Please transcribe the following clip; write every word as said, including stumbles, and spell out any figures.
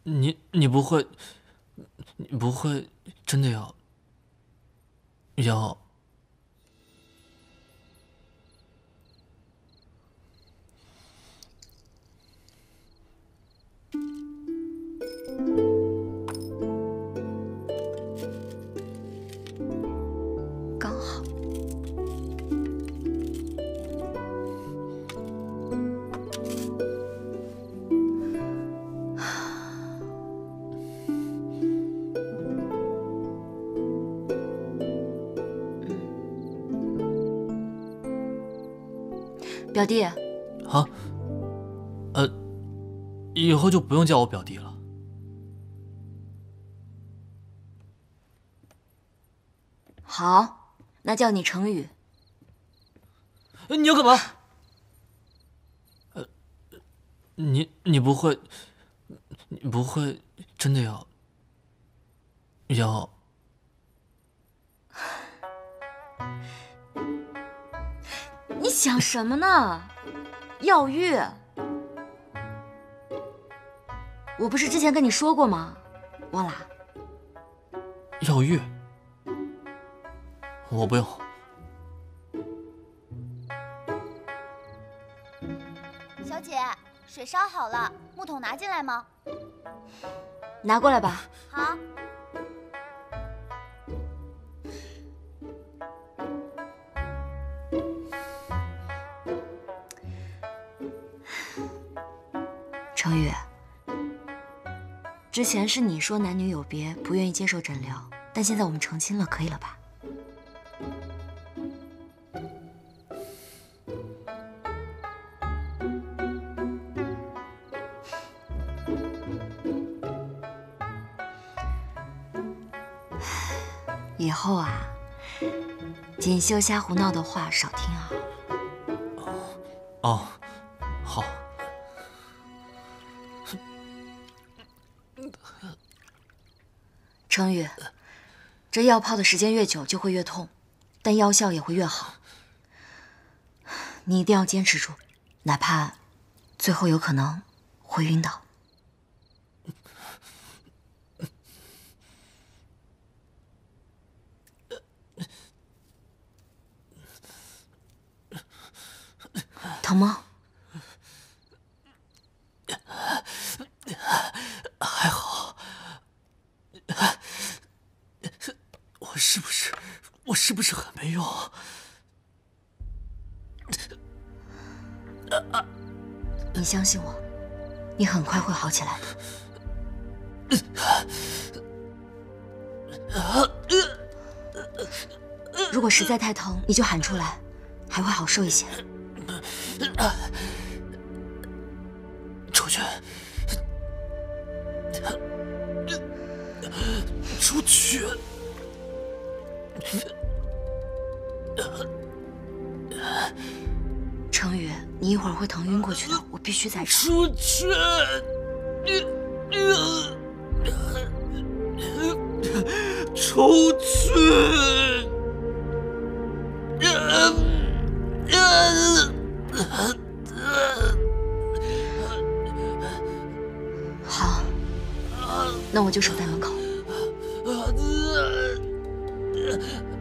你你不会，你不会真的要要？ 刚好。表弟。啊？ 呃，以后就不用叫我表弟了。 好，那叫你程宇。 你要干嘛？呃，你你不会，你不会真的要要？ 你想什么呢？耀玉，我不是之前跟你说过吗？忘了？ 耀玉，我不用。 小姐，水烧好了，木桶拿进来吗？ 拿过来吧。 好。 程宇，之前是你说男女有别，不愿意接受诊疗，但现在我们成亲了，可以了吧？以后啊，锦绣瞎胡闹的话少听啊。 哦，好。 程宇，这药泡的时间越久就会越痛，但药效也会越好。你一定要坚持住，哪怕最后有可能会晕倒。疼吗？ 还好。我是不是我是不是很没用？ 你相信我，你很快会好起来的。如果实在太疼，你就喊出来，还会好受一些。 出去！出去！ 程宇，你一会儿会疼晕过去的，我必须在这。 出去！出去！ 好，那我就守在门口。